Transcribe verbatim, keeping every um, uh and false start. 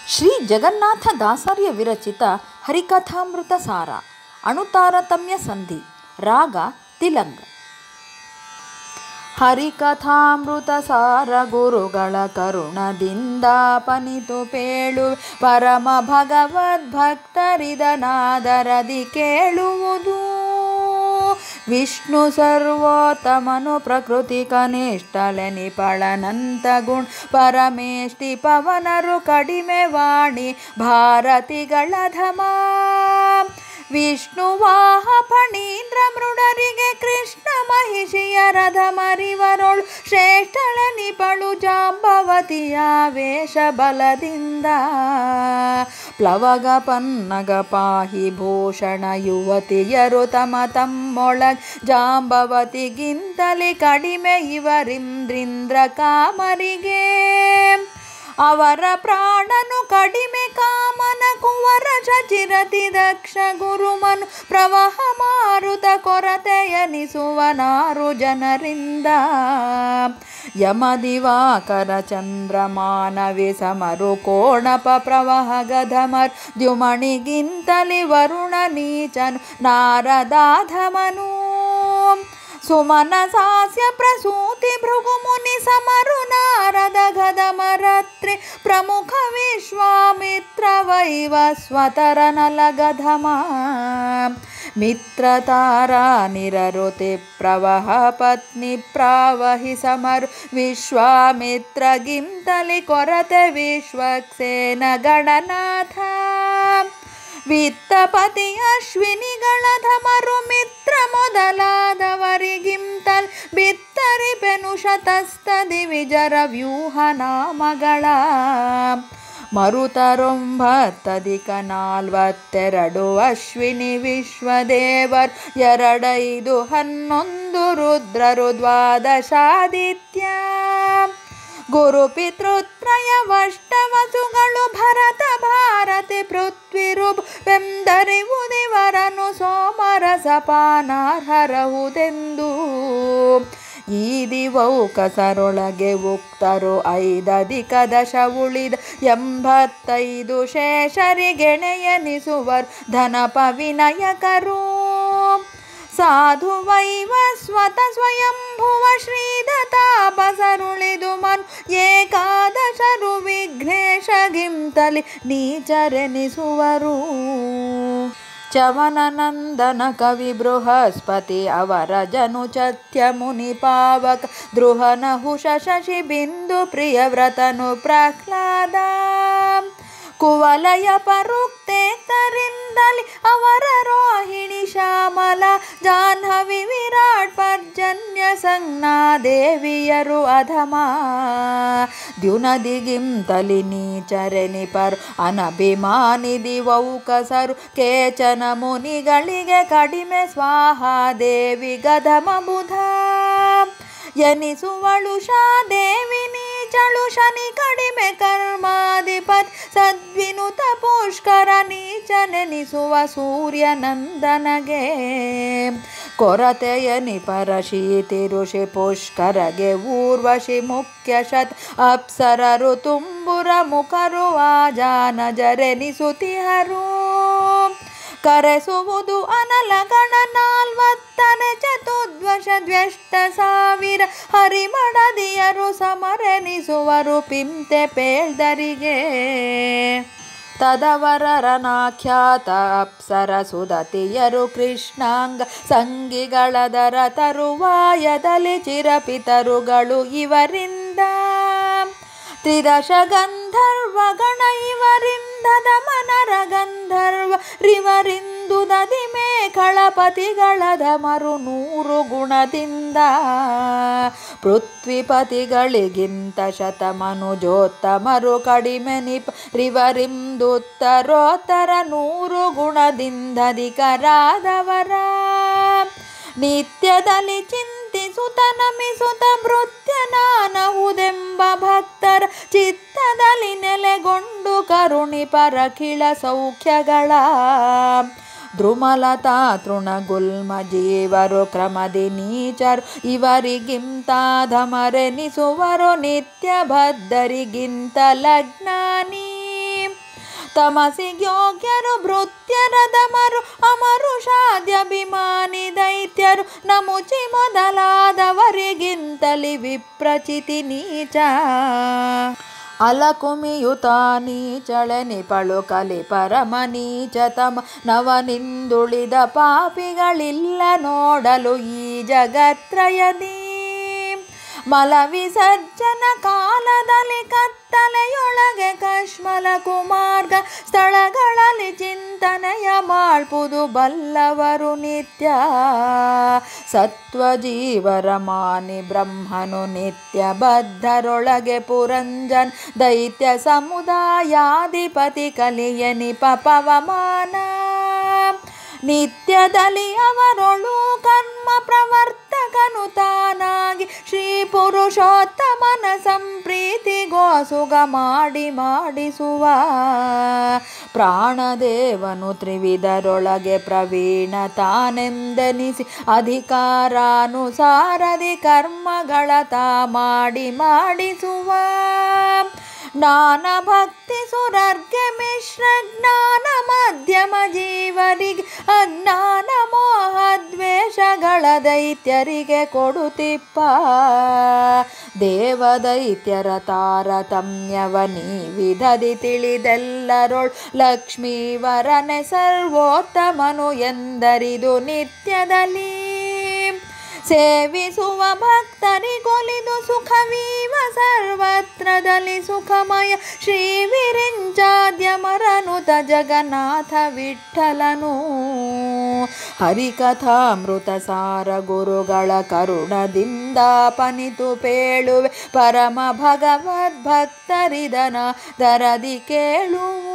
ಶ್ರೀ ಜಗನ್ನಾಥ ದಾಸರ್ಯ ವಿರಚಿತ ಹರಿಕಥಾಮೃತ ಸಾರ ಅಣುತಾರತಮ್ಯ ಸಂಧಿ ರಾಗ ತಿಲಂಗ. ಹರಿಕಥಾಮೃತ ಸಾರ ಗುರುಗಳ ಕರುಣದಿಂದಾಪನಿತು ಪೇಳು ಪರಮ ಭಗವದ್ಭಕ್ತರಿದನಾದರದಿ ಕೇಳುವುದು. ವಿಷ್ಣು ಸರ್ವೋತ್ತಮನು ಪ್ರಕೃತಿ ಕನಿಷ್ಠಲೆನಿಪಳನಂತ ಗುಣ ಪರಮೇಷ್ಠಿ ಪವನರು ಕಡಿಮೆ ವಾಣಿ ಭಾರತಿಗಳ ಧಮ. ವಿಷ್ಣುವಾಹ ಫಣೀಂದ್ರ ಮೃಡರಿಗೆ ಕೃಷ್ಣ ಮಹಿಷಿಯರದ ಮರಿವರೊಳು ಶ್ರೇಷ್ಠಳೆನಿಪಳು ಜಾಂಬವತಿಯ ವೇಷ ಬಲದಿಂದ. ಪ್ಲವಗ ಪನ್ನಗ ಪಾಹಿ ಭೂಷಣ ಯುವತಿಯರು ತಮ ತಮ್ಮೊಳಗ್ ಜಾಂಬವತಿಗಿಂತಲೇ ಕಡಿಮೆ ಇವರಿಂದ್ರಿಂದ್ರ ಕಾಮರಿಗೆ. ಅವರ ಪ್ರಾಣನು ಕಡಿಮೆ ಕಾಮನ ಕುವರ ಶಚಿರತಿ ದಕ್ಷ ಗುರುಮನು ಪ್ರವಾಹ ಮಾರುತ ಕೊರತೆಯನಿಸುವನಾರು ಜನರಿಂದ. ಯಮದಿವಾಕರ ಚಂದ್ರಮಾನವಿ ಸಮರು ಕೋಣಪ ಪ್ರವಾಹ ಗಧಮರ್ ದ್ಯುಮಣಿಗಿಂತಲಿ ವರುಣ ನೀಚನು ನಾರದಾಧಮನು. ಸುಮನ ಸಾಸ್ಯ ಪ್ರಸೂತಿ ಭೃಗುಮುನಿ ಸಮರು ನಾರದ ಗಧಮರತ್ರಿ ಪ್ರಮುಖ ವಿಶ್ವಾಮಿತ್ರ ವೈವಸ್ವತರ ನಲಗಧಮ. ಮಿತ್ರತಾರಾ ನಿರರುತಿ ಪ್ರವಹ ಪತ್ನಿ ಪ್ರಾವಹಿ ಸಮರು ವಿಶ್ವಾಮಿತ್ರಗಿಂತಲಿ ಕೊರತೆ ವಿಶ್ವಕ್ಸೇನ ಗಣನಾಥ. ವಿತ್ತಪತಿ ಅಶ್ವಿನಿಗಳ ಧಮರು ಮಿತ್ರ ಮೊದಲಾದವರಿಗಿಂತಲ್ ಬಿತ್ತರಿಪೆನು ಶತಸ್ತದಿ ವಿಜರ ವ್ಯೂಹ ನಾಮಗಳ. ಮರುತರೊಂಬತ್ತಧಿಕ ನಾಲ್ವತ್ತೆರಡು ಅಶ್ವಿನಿ ವಿಶ್ವದೇವರ್ ಎರಡೈದು ಹನ್ನೊಂದು ರುದ್ರರು ದ್ವಾದಶಾದಿತ್ಯ. ಗುರು ಪಿತೃತ್ರಯವಷ್ಟವಸುಗಳು ಭರತ ಭಾರತಿ ಪೃಥ್ವಿರುಬ್ ವೆಂದರಿವುದಿವರನು ಸೋಮರಸಪಾನಾರ್ಹರಹುದೆಂದು. ಈ ದಿವೌಕಸರೊಳಗೆ ಉಕ್ತರು ಐದಧಿಕ ದಶ ಉಳಿದ ಎಂಬತ್ತೈದು ಶೇಷರಿಗೆಣೆಯನಿಸುವರು ಧನಪ ವಿನಯಕರು. ಸಾಧು ವೈವಸ್ವತ ಸ್ವಯಂಭುವ ಶ್ರೀದತಾಪಸರುಳಿದು ಮನು ಏಕಾದಶರು ವಿಘ್ನೇಶಗಿಂತಲಿ ನೀಚರೆನಿಸುವರು. ಚವನನಂದನ ಕವಿ ಬೃಹಸ್ಪತಿ ಅವರ ಜನು ಚತ್ಯ ಮುನಿ ಪಾವಕ ಧ್ರುವನ ಹುಷ ಶಶಿ ಬಿಂದು ಪ್ರಿಯವ್ರತನು ಪ್ರಹ್ಲಾದ. ಕುವಲಯ ಪರುಕ್ತೇತರಿಂದಲಿ ಅವರ ರೋಹಿಣಿ ಶ್ಯಾಮಲ ಜಾಹ್ನವಿ ವಿರಾಟ್ ಪರ್ಜನ್ಯ ಸಂಜ್ಞಾ ದೇವಿಯರು ಅಧಮ. ದ್ಯುನದಿಗಿಂತಲಿ ನೀಚರೆನಿಪರು ಅನಭಿಮಾನಿ ದಿವೌಕಸರು ಕೇಚನ ಮುನಿಗಳಿಗೆ ಕಡಿಮೆ ಸ್ವಾಹಾದೇವಿ ಗಧಮ ಬುಧ. ಎನಿಸುವಳು ಶಾದೇವಿ ನೀಚಳು ಶನಿ ಕಡಿಮೆ ಕರ್ಮಾಧಿಪತಿ ಸದ್ವಿನುತ ಪುಷ್ಕರ ನೀಚನೆನಿಸುವ ಸೂರ್ಯನಂದನಗೆ. ಕೊರತೆಯನಿಪರ ಶೀತಿ ಋಷಿ ಪುಷ್ಕರಗೆ ಊರ್ವಶಿ ಮುಖ್ಯ ಶತ್ ಅಪ್ಸರರು ತುಂಬುರ ಮುಖರು ಆಜಾನಜರೆನಿಸುತಿಹರು. ಕರೆಸುವುದು ಅನಲಗಣ ನಾಲ್ವತ್ತನೆ ಚತುರ್ದ್ವಶ ದ್ವ್ಯಷ್ಟ ಸಾವಿರ ಹರಿಮಡದಿಯರು ಸಮರೆನಿಸುವರು ಪಿಂತೆ ಪೇಳ್ದರಿಗೆ. ತದವರರನಾಖ್ಯಾತ ಅಪ್ಸರ ಸುದತಿಯರು ಕೃಷ್ಣಾಂಗ ಸಂಗಿಗಳದರ ತರುವಾಯದಲ್ಲಿ ಚಿರಪಿತರುಗಳು ಇವರಿಂದ. ತ್ರಿದಶ ಗಂಧರ್ವಗಣ ಇವರಿಂದದ ಮನರ ಗಂಧರ್ವ ರಿವರಿಂದು ದದಿ ಮೇಖಳಪತಿಗಳದ ಮರು ನೂರು ಗುಣದಿಂದ. ಪೃಥ್ವಿಪತಿಗಳಿಗಿಂತ ಶತಮನುಜೋತ್ತಮರು ಕಡಿಮೆ ನಿಪ ರಿವರಿಂದುತ್ತರೋತ್ತರ ನೂರು ಗುಣದಿಂದಧಿಕರಾದವರ. ನಿತ್ಯದಲ್ಲಿ ಚಿಂತಿಸುತ್ತ ನಮಿಸುತ್ತ ಭೃತ್ಯ ನಾನಹುದೆಂಬ ಭಕ್ತರ ಚಿತ್ತದಲ್ಲಿ ನೆಲೆಗೊಂಡು ಕರುಣಿಪರಖಿಳ ಸೌಖ್ಯಗಳ. ದ್ರುಮಲತಾ ತೃಣಗುಲ್ಮ ಜೀವರು ಕ್ರಮದಿ ನೀಚರು ಇವರಿಗಿಂತಾಧಮರೆನಿಸುವರು ನಿತ್ಯ ಬದ್ಧರಿಗಿಂತ ಲಗ್ನಾನಿ. ತಮಸಿಗ್ಯೋಗ್ಯರು ಭೃತ್ಯರದಮರು ಅಮರು ಶಾದ್ಯಭಿಮಾನಿ ದೈತ್ಯರು ನಮುಚಿ ಮೊದಲಾದವರಿಗಿಂತಲಿ ವಿಪ್ರಚಿತಿ ನೀಚ ಅಲಕುಮಿಯುತ ನೀಚಳೆ ನಿಪಳು ಕಲಿ ಪರಮ ನೀಚತಮ ನವನಿಂದುಳಿದ ಪಾಪಿಗಳಿಲ್ಲ ನೋಡಲು ಈ ಜಗತ್ರಯದಿ ಮಲ ವಿಸರ್ಜನ ಕಾಲದಲ್ಲಿ ಕತ್ತಲೆಯೊಳಗೆ ಕಶ್ಮಲ ಕುಮಾರ್ಗ ಸ್ಥಳಗಳಲ್ಲಿ ಚಿಂತನೆಯ ಮಾಡ್ಪುದು ಬಲ್ಲವರು ನಿತ್ಯ ಸತ್ವಜೀವರ ಮಾನಿ ಬ್ರಹ್ಮನು ನಿತ್ಯ ಬದ್ಧರೊಳಗೆ ಪುರಂಜನ್ ದೈತ್ಯ ಸಮುದಾಯಾಧಿಪತಿ ಕಲಿಯನಿ ಪಪವಮಾನ ನಿತ್ಯದಲ್ಲಿ ಅವರೊಳು ಕರ್ಮ ಪ್ರವರ್ತಕನು ತಾನಾಗಿ ಶ್ರೀ ಪುರುಷೋತ್ತಮನ ಸಂಪ್ರೀತಿಗೋಸುಗ ಮಾಡಿ ಮಾಡಿಸುವ ಪ್ರಾಣದೇವನು ತ್ರಿವಿಧರೊಳಗೆ ಪ್ರವೀಣ ತಾನೆಂದೆನಿಸಿ ಅಧಿಕಾರಾನುಸಾರದಿ ಕರ್ಮಗಳ ತಾ ಮಾಡಿ ಮಾಡಿಸುವ ಜ್ಞಾನ ಭಕ್ತಿ ಸುರರ್ಗೆ ಮಿಶ್ರ ಜ್ಞಾನ ಮಧ್ಯಮ ಜೀವರಿಗೆ ಅಜ್ಞಾನ ಮೋಹ ದ್ವೇಷಗಳ ದೈತ್ಯರಿಗೆ ಕೊಡುತ್ತಿಪ್ಪ ದೇವದೈತ್ಯರ ತಾರತಮ್ಯವನಿ ವಿಧದಿ ತಿಳಿದೆಲ್ಲರೊಳ್ ಲಕ್ಷ್ಮೀವರನೆ ಸರ್ವೋತ್ತಮನು ಎಂದರಿದು ನಿತ್ಯದಲ್ಲಿ ಸೇವಿಸುವ ಭಕ್ತರಿಗೊಲಿದು ಸುಖವೀವ ಸರ್ವತ್ರದಲ್ಲಿ ಸುಖಮಯ ಶ್ರೀ ವಿರಿಂಚಾದ್ಯಮರನುತ ಜಗನ್ನಾಥ ವಿಠ್ಠಲನು ಹರಿಕಥಾಮೃತ ಸಾರ ಗುರುಗಳ ಕರುಣದಿಂದ ಪನಿತು ಪೇಳುವೆ ಪರಮ ಭಗವದ್ಭಕ್ತರಿದನ ದರದಿ ಕೇಳುವ